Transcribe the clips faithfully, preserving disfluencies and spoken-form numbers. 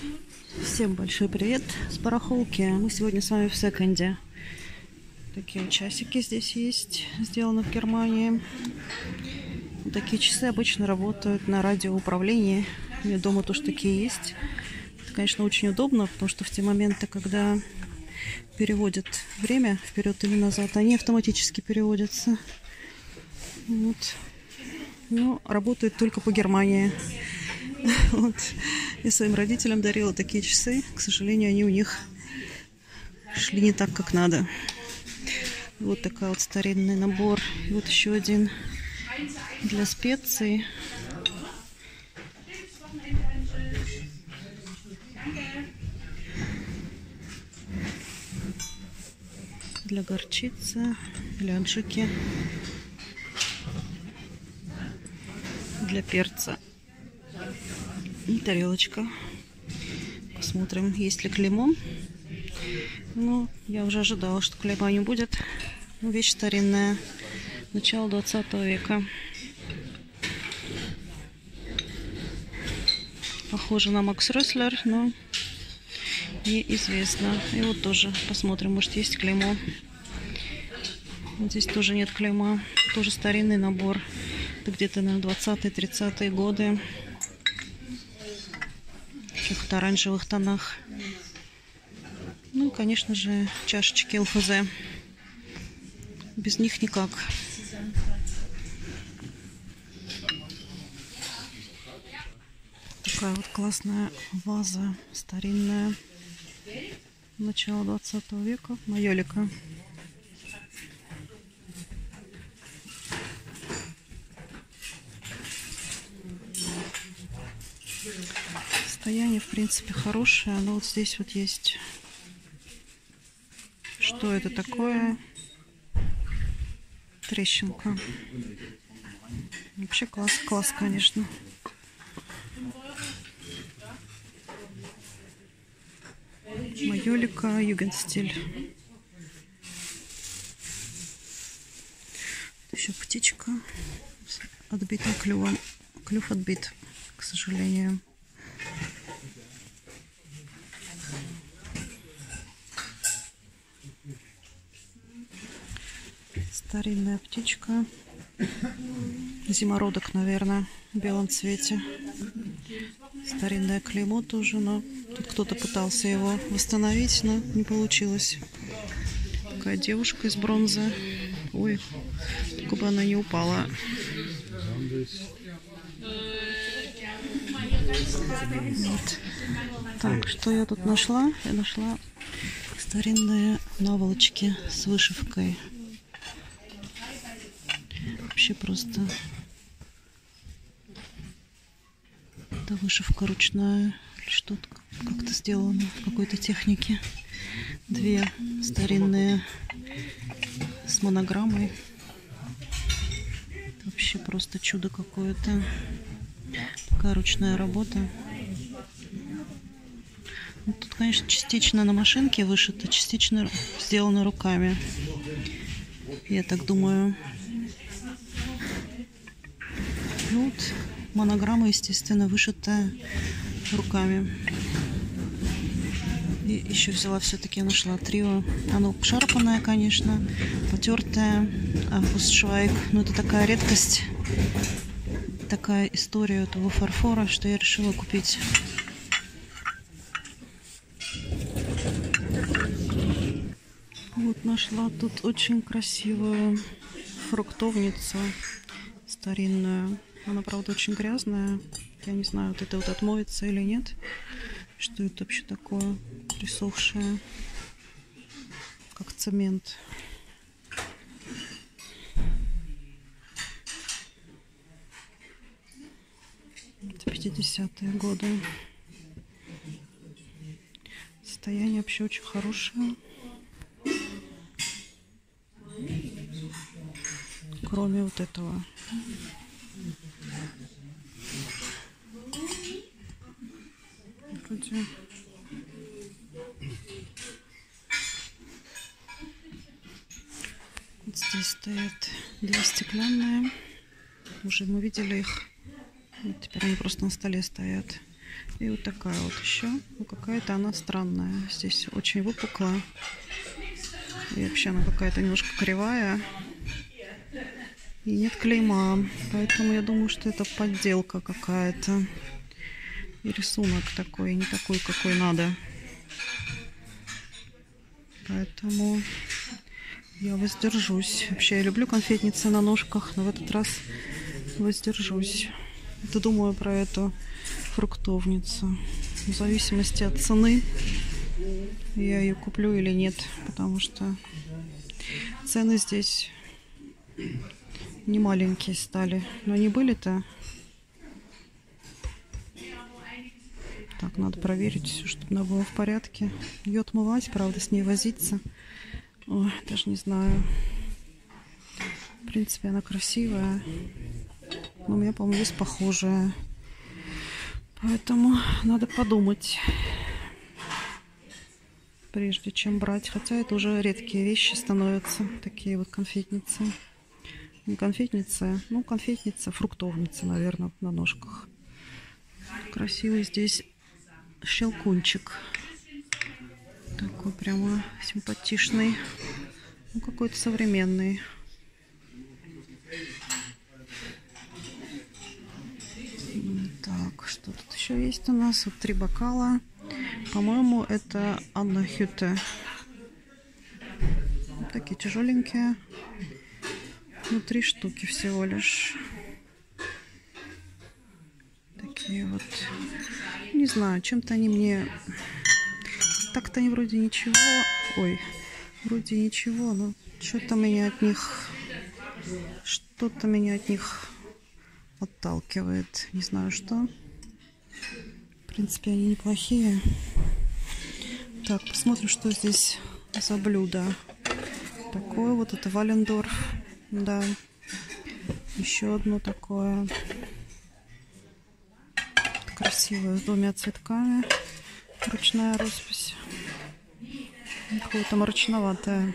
Всем большой привет с барахолки. Мы сегодня с вами в секонде. Такие часики здесь есть, сделаны в Германии. Такие часы обычно работают на радиоуправлении. У меня дома тоже такие есть. Это, конечно, очень удобно, потому что в те моменты, когда переводят время вперед или назад, они автоматически переводятся. Вот. Но работают только по Германии. Вот. Я своим родителям дарила такие часы. К сожалению, они у них шли не так, как надо. Вот такой вот старинный набор. И вот еще один для специй. Для горчицы, для аджики, для перца. И тарелочка. Посмотрим, есть ли клеймо. Ну, я уже ожидала, что клейма не будет. Ну, вещь старинная. Начало двадцатого века. Похоже на Макс Ресслер, но неизвестно. И вот тоже посмотрим, может, есть клеймо. Вот здесь тоже нет клейма. Тоже старинный набор. Это где-то на двадцатые-тридцатые годы. В каких-то оранжевых тонах. Ну и, конечно же, чашечки эл эф зэ. Без них никак. Такая вот классная ваза, старинная. Начало двадцатого века. Майолика. Состояние, в принципе, хорошее. Но вот здесь вот есть... Что это такое? Трещинка. Вообще класс, класс, конечно. Майолика, югенстиль. Еще птичка с отбитым клювом. Клюв отбит, к сожалению. Старинная птичка. Зимородок, наверное, в белом цвете. Старинное клеймо тоже, но тут кто-то пытался его восстановить, но не получилось. Такая девушка из бронзы. Ой, только бы она не упала. Вот. Так, что я тут нашла? Я нашла старинные наволочки с вышивкой. Вообще просто это вышивка ручная или что-то как-то сделано в какой-то технике. Две старинные с монограммой. Это вообще просто чудо какое-то. Такая ручная работа. Ну, тут, конечно, частично на машинке вышито, частично сделано руками. Я так думаю. Ну, вот монограмма, естественно, вышита руками. И еще взяла все-таки, нашла трио. Оно обшарпанное, конечно, потертое. Августшвайг. Но это такая редкость, такая история этого фарфора, что я решила купить. Вот нашла тут очень красивую фруктовницу старинную. Она, правда, очень грязная. Я не знаю, вот это вот отмоется или нет. Что это вообще такое? Присохшее. Как цемент. Это пятидесятые годы. Состояние вообще очень хорошее. Кроме вот этого. Вроде... Вот здесь стоят две стеклянные. Уже мы видели их. Вот теперь они просто на столе стоят. И вот такая вот еще. Ну, какая-то она странная. Здесь очень выпуклая. И вообще она какая-то немножко кривая. И нет клейма. Поэтому я думаю, что это подделка какая-то. И рисунок такой, не такой, какой надо. Поэтому я воздержусь. Вообще я люблю конфетницы на ножках, но в этот раз воздержусь. Это думаю про эту фруктовницу. В зависимости от цены я ее куплю или нет, потому что цены здесь не маленькие стали. Но они были-то. Так, надо проверить все, чтобы она была в порядке. Ее отмывать, правда, с ней возиться. Ой, даже не знаю. В принципе, она красивая. Но у меня, по-моему, есть похожая. Поэтому надо подумать, прежде чем брать. Хотя это уже редкие вещи становятся. Такие вот конфетницы. Не конфетницы, ну, конфетница, фруктовница, наверное, на ножках. Красивый здесь щелкунчик. Такой прямо симпатичный. Ну, какой-то современный. Так, что тут еще есть у нас? Вот три бокала. По-моему, это Анна Хюте. Вот такие тяжеленькие. Ну, три штуки всего лишь. Такие вот. Не знаю, чем-то они мне... Так-то они вроде ничего. Ой, вроде ничего, но что-то меня от них... Что-то меня от них отталкивает. Не знаю, что. В принципе, они неплохие. Так, посмотрим, что здесь за блюдо. Такое вот, это Валендорф. Да. Еще одно такое. Красивое, с двумя цветками. Ручная роспись. Какое-то мрачноватое.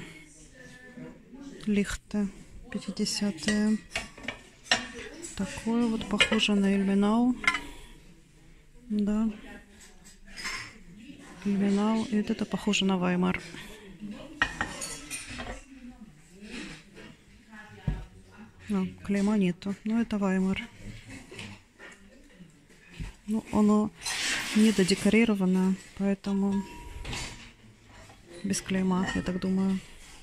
Лихте. пятидесятые. Такое вот, похоже на Ильменау. Да. Ильменау. И вот это похоже на Ваймар. А, клейма нету. Но это Ваймар. Ну, оно не додекорировано, поэтому без клейма, я так думаю.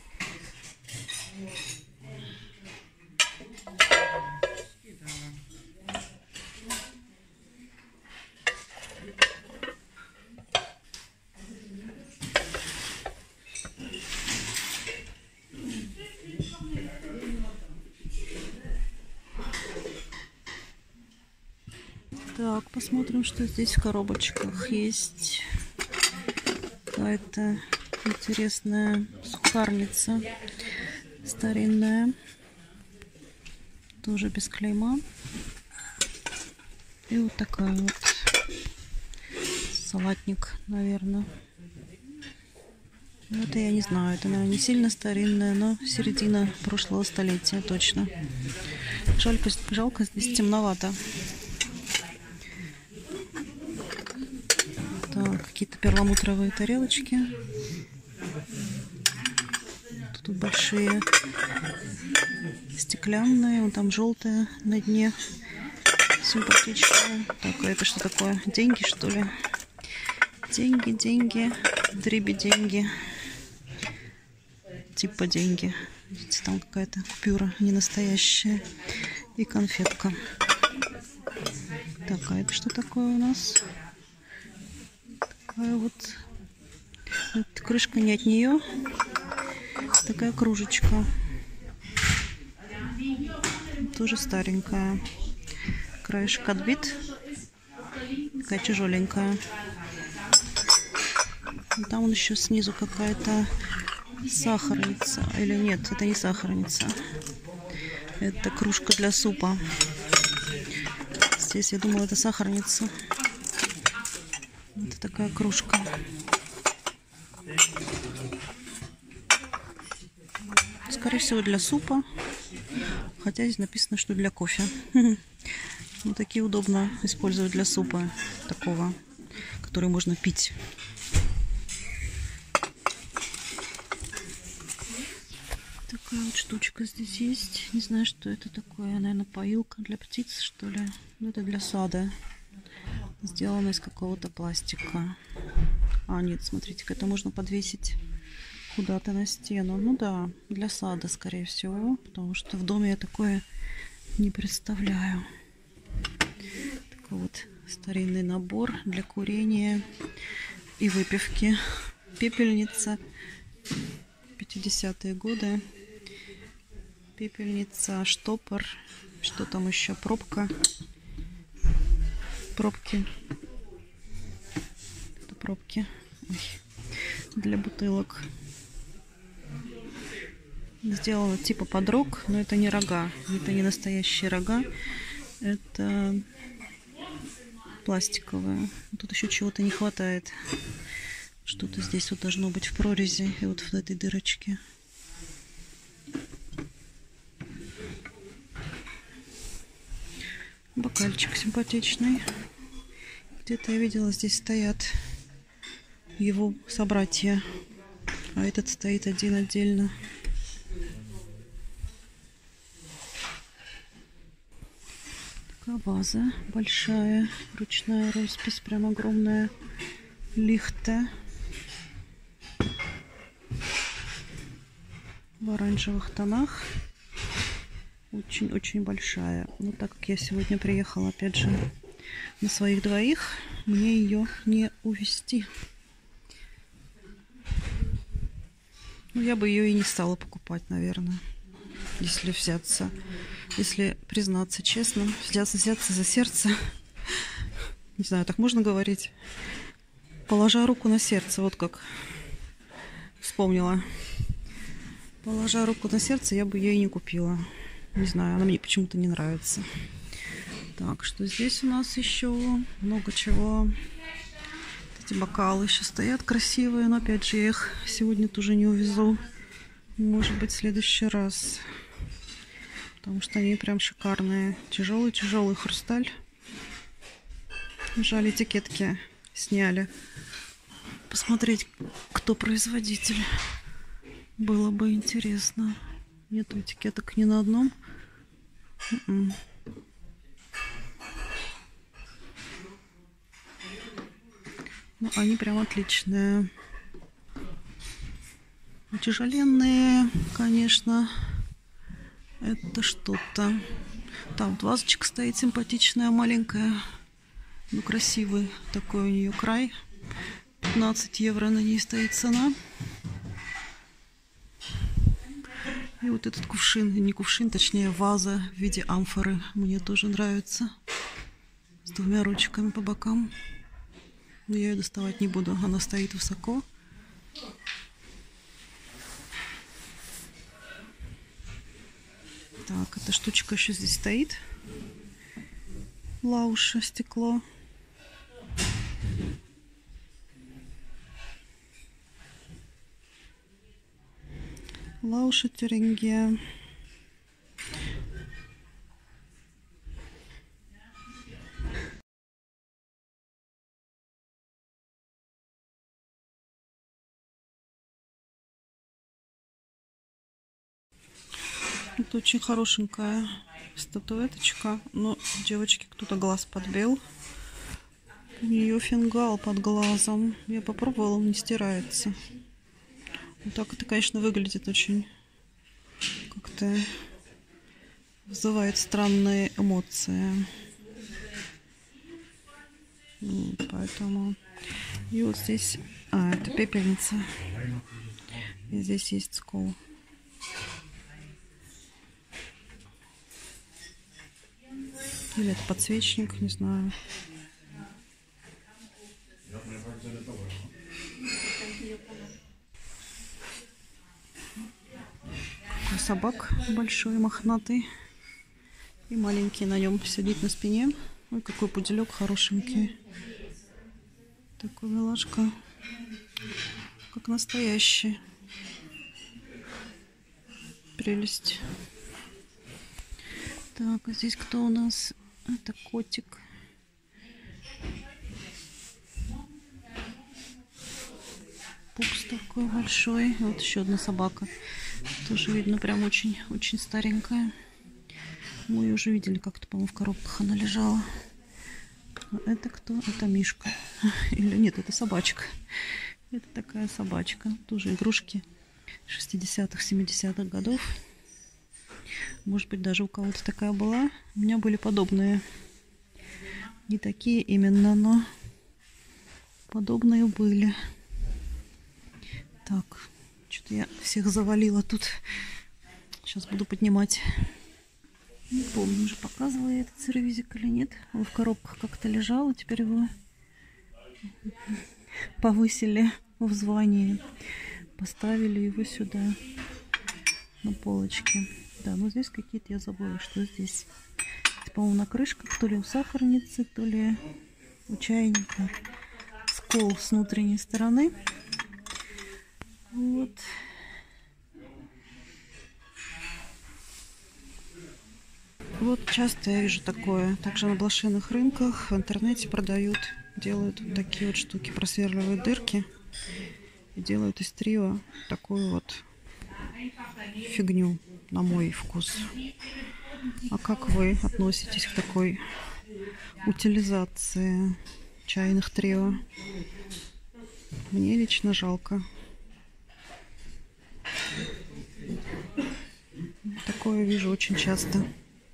Так, посмотрим, что здесь в коробочках есть. Какая-то интересная сухарница старинная. Тоже без клейма. И вот такая вот. Салатник, наверное. Это я не знаю. Это, наверное, не сильно старинная, но середина прошлого столетия точно. Жалко, жалко здесь темновато. Так, какие-то перламутровые тарелочки. Тут большие стеклянные, вон там желтые на дне. Симпатичные. Так, а это что такое? Деньги, что ли? Деньги, деньги, дриби деньги. Типа деньги. Видите, там какая-то купюра не настоящая. И конфетка. Так, а это что такое у нас? Такая вот, вот крышка не от нее. Такая кружечка. Тоже старенькая. Краешек отбит. Такая тяжеленькая. И там еще снизу какая-то сахарница. Или нет, это не сахарница. Это кружка для супа. Здесь, я думала, это сахарница. Это такая кружка. Скорее всего, для супа. Хотя здесь написано, что для кофе. Ну, такие удобно использовать для супа такого. который можно пить. Такая вот штучка здесь есть. Не знаю, что это такое. Наверное, поилка для птиц, что ли. Ну, это для сада. Сделано из какого-то пластика. А, нет, смотрите-ка, это можно подвесить куда-то на стену. Ну да, для сада, скорее всего. Потому что в доме я такое не представляю. Такой вот старинный набор для курения и выпивки. Пепельница. пятидесятые годы. Пепельница, штопор. Что там еще? Пробка. Пробки. Это пробки. Ой. Для бутылок. Сделано типа под рог, но это не рога. Это не настоящие рога. Это пластиковые. Тут еще чего-то не хватает. Что-то здесь вот должно быть в прорези и вот в этой дырочке. Бокальчик симпатичный. Где-то я видела, здесь стоят его собратья. А этот стоит один отдельно. Такая ваза большая, ручная роспись, прям огромная. Лихта. В оранжевых тонах. Очень-очень большая. Но так как я сегодня приехала, опять же, на своих двоих, мне ее не увезти. Ну, я бы ее и не стала покупать, наверное. Если взяться, если признаться честно, взяться, взяться за сердце. Не знаю, так можно говорить? Положа руку на сердце, вот как вспомнила. Положа руку на сердце, я бы ее и не купила. Не знаю, она мне почему-то не нравится. Так, что здесь у нас еще много чего. Эти бокалы еще стоят красивые, но опять же я их сегодня тоже не увезу. Может быть, в следующий раз. Потому что они прям шикарные. Тяжелый-тяжелый хрусталь. Жаль, этикетки сняли. Посмотреть, кто производитель. Было бы интересно. Нету этикеток ни на одном. Mm-mm. Ну, они прям отличные. Тяжеленные, конечно. Это что-то. Там вот вазочка стоит симпатичная, маленькая. Ну, красивый такой у нее край. пятнадцать евро на ней стоит цена. И вот этот кувшин, не кувшин, точнее ваза в виде амфоры. Мне тоже нравится. С двумя ручками по бокам. Но я ее доставать не буду. Она стоит высоко. Так, эта штучка еще здесь стоит. Лауша, стекло. Лауша Тюрингия. Это очень хорошенькая статуэточка, но девочке кто-то глаз подбил. У нее фингал под глазом. Я попробовала, он не стирается. Вот так это, конечно, выглядит очень как-то вызывает странные эмоции. Поэтому... И вот здесь... А, это пепельница. И здесь есть скол. Или это подсвечник, не знаю. Какой собак большой, мохнатый. И маленький на нем сидит на спине. Ой, какой пуделек хорошенький. Такой милашка. Как настоящий. Прелесть. Так, а здесь кто у нас? Это котик. Пупс такой большой. И вот еще одна собака. Тоже видно, прям очень, очень старенькая. Мы ее уже видели как-то, по-моему, в коробках она лежала. А это кто? Это Мишка. Или нет, это собачка. Это такая собачка. Тоже игрушки шестидесятых, семидесятых годов. Может быть, даже у кого-то такая была. У меня были подобные. Не такие именно, но подобные были. Так, что-то я всех завалила тут. Сейчас буду поднимать. Не помню, уже показывала я этот сервизик или нет. Он в коробках как-то лежал, и теперь его повысили в звании. Поставили его сюда, на полочке. Да, но здесь какие-то, я забыла, что здесь. Это, по-моему, на крышках, то ли у сахарницы, то ли у чайника. Скол с внутренней стороны. Вот. Вот часто я вижу такое. Также на блошиных рынках в интернете продают, делают вот такие вот штуки, просверливают дырки и делают из трио такую вот фигню, на мой вкус. А как вы относитесь к такой утилизации чайных трио? Мне лично жалко. Такое вижу очень часто.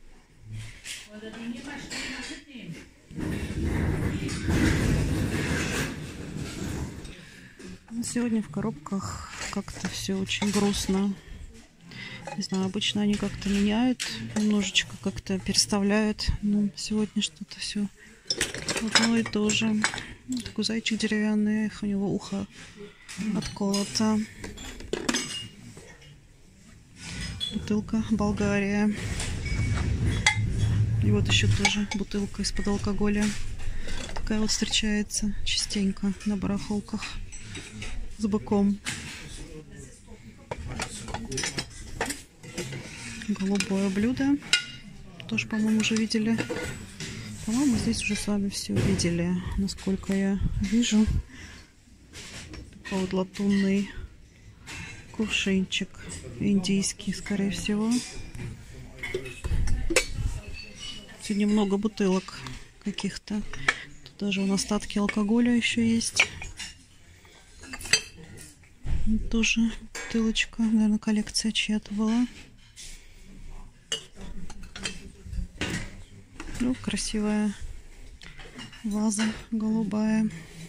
Сегодня в коробках как-то все очень грустно. Не знаю, обычно они как-то меняют, немножечко как-то переставляют. Но сегодня что-то все одно и то же. Такой зайчик деревянный, у него ухо отколото. Бутылка Болгария. И вот еще тоже бутылка из-под алкоголя. Такая вот встречается частенько на барахолках с быком. Голубое блюдо. Тоже, по-моему, уже видели. По-моему, здесь уже с вами все видели, насколько я вижу. Такой вот латунный кувшинчик. Индийский, скорее всего. Сегодня много бутылок каких-то. Тут даже вон остатки алкоголя еще есть. Тоже бутылочка. Наверное, коллекция чья-то была. Ну, красивая ваза голубая.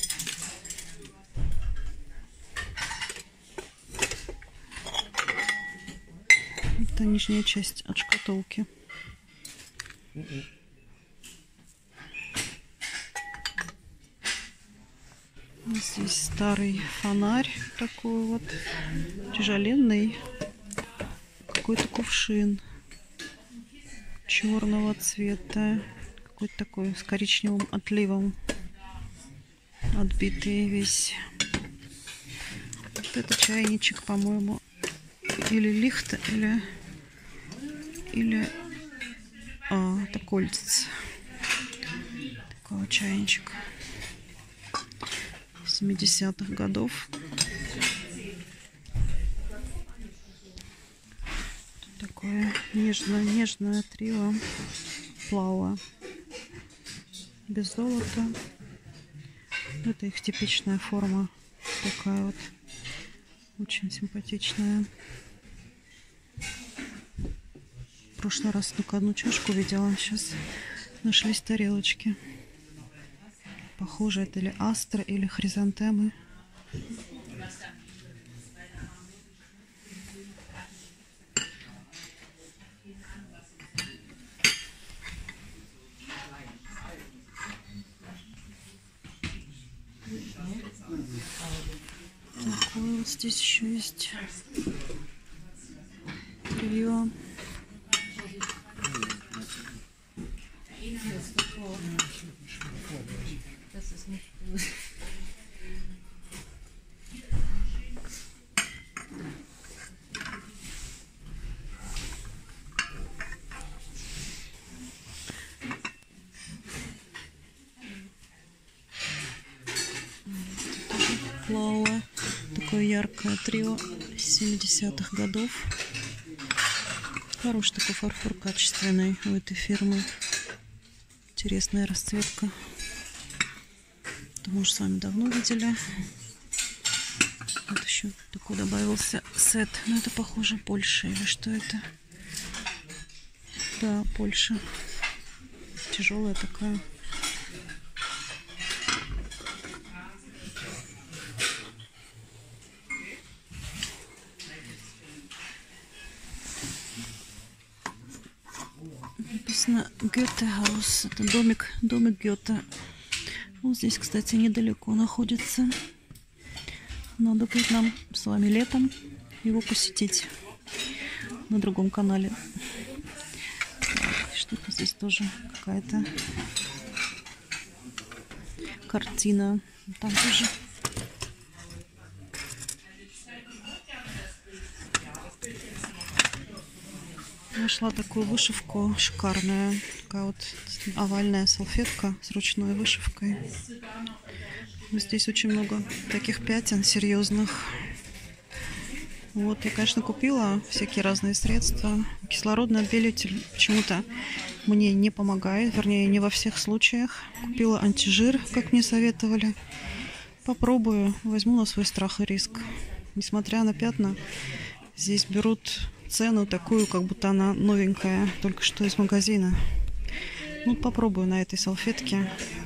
Это нижняя часть от шкатулки. Здесь старый фонарь такой вот, тяжеленный, какой-то кувшин черного цвета, какой-то такой с коричневым отливом, отбитый весь. Вот это чайничек, по-моему, или лихта, или или а, это кольцец такого чайничка семидесятых годов. Тут такое нежное, нежное трио плава без золота. Это их типичная форма, такая вот очень симпатичная. В прошлый раз только одну чашку видела, сейчас нашлись тарелочки. Похоже, это или астра, или хризантемы. Такое вот здесь еще есть трио. Плава Такое яркое трио семидесятых годов. Хороший такой фарфор, качественный у этой фирмы. Интересная расцветка. Это мы уже с вами давно видели. Вот еще такой добавился сет. Но это, похоже, Польша или что это? Да, Польша. Тяжелая такая. Написано Гёте-хаус. Это домик, домик Гёте. Вот здесь, кстати, недалеко находится. Надо будет нам с вами летом его посетить на другом канале. Что-то здесь тоже какая-то картина. Там тоже нашла такую вышивку шикарную. Такая вот овальная салфетка с ручной вышивкой. Здесь очень много таких пятен серьезных. Вот, я, конечно, купила всякие разные средства. Кислородный отбелитель почему-то мне не помогает, вернее, не во всех случаях. Купила антижир, как мне советовали. Попробую, возьму на свой страх и риск. Несмотря на пятна, здесь берут цену такую, как будто она новенькая, только что из магазина. Ну, попробую на этой салфетке.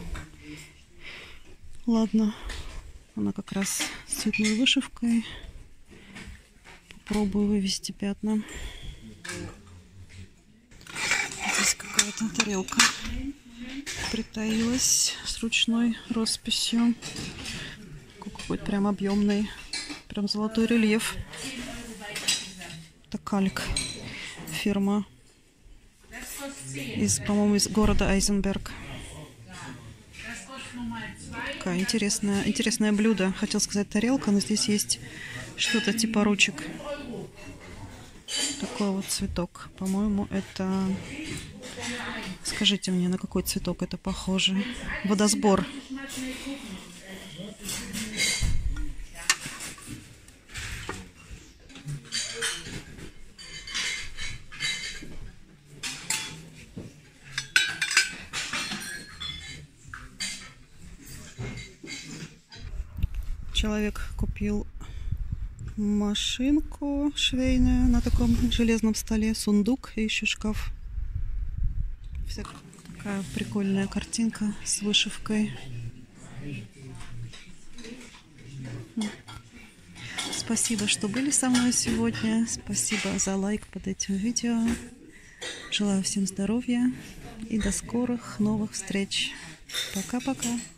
Ладно, она как раз с цветной вышивкой. Попробую вывести пятна. Здесь какая-то тарелка притаилась с ручной росписью. Какой-то прям объемный, прям золотой рельеф. Это кальк, фирма из, по-моему, из города Айзенберг. Такая интересная, интересное блюдо. Хотел сказать тарелка, но здесь есть что-то типа ручек. Такой вот цветок. По-моему, это... Скажите мне, на какой цветок это похоже? Водосбор. Человек купил машинку швейную на таком железном столе, сундук и еще шкаф. Вся такая прикольная картинка с вышивкой. Спасибо, что были со мной сегодня. Спасибо за лайк под этим видео. Желаю всем здоровья и до скорых новых встреч. Пока-пока.